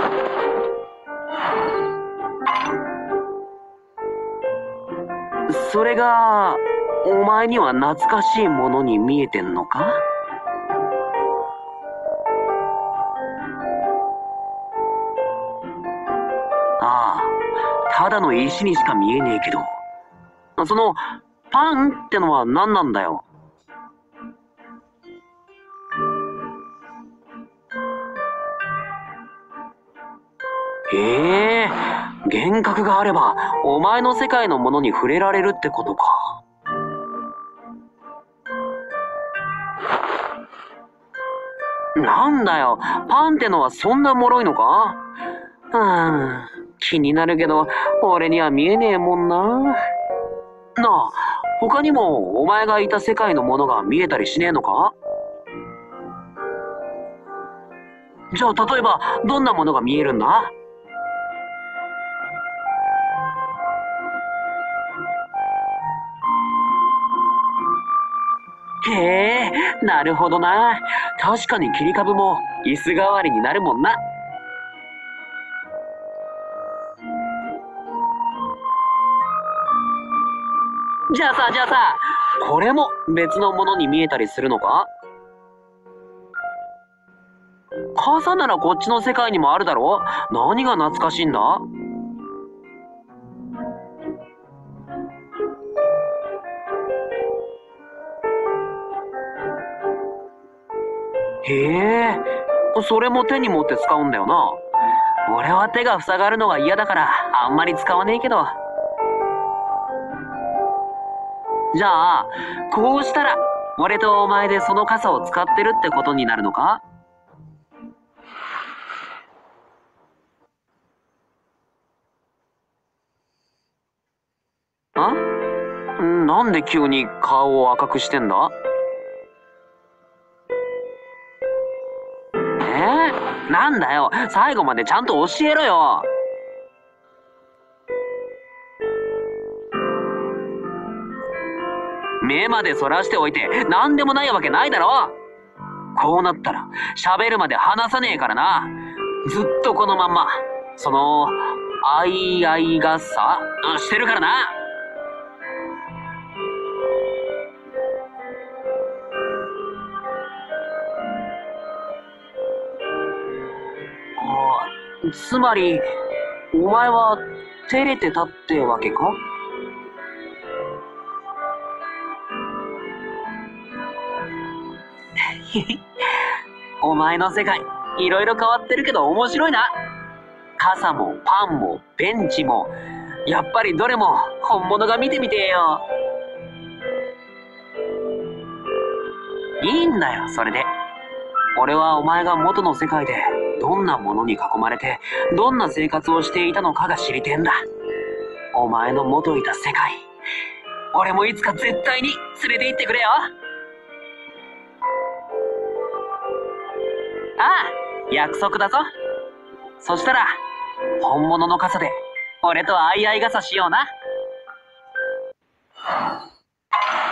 それが、お前には懐かしいものに見えてんのか？ああ、ただの石にしか見えねえけど、その、パンってのは何なんだよ。へえ、幻覚があれば、お前の世界のものに触れられるってことか。なんだよ、パンってのはそんな脆いのか？気になるけど、俺には見えねえもんな。なあ、他にもお前がいた世界のものが見えたりしねえのか？じゃあ例えば、どんなものが見えるんだ？へえ、なるほどな。確かに切り株も椅子代わりになるもんな。じゃあさ、これも別のものに見えたりするのか？傘ならこっちの世界にもあるだろ？何が懐かしいんだ？へえ、それも手に持って使うんだよな。俺は手が塞がるのが嫌だからあんまり使わねえけど。じゃあ、こうしたら俺とお前でその傘を使ってるってことになるのか？なんで急に顔を赤くしてんだ？なんだよ、最後までちゃんと教えろよ。目までそらしておいて何でもないわけないだろ。こうなったら喋るまで話さねえからな。ずっとこのまんま、その、あい傘してるからな。つまり、お前は照れてたってわけか？お前の世界、いろいろ変わってるけど面白いな。傘もパンもベンチも、やっぱりどれも本物が見てみてえよ。いいんだよ、それで。俺はお前が元の世界でどんなものに囲まれて、どんな生活をしていたのかが知りてえんだ。お前の元いた世界、俺もいつか絶対に連れて行ってくれよ。ああ、約束だぞ。そしたら、本物の傘で、俺と相合い傘しような。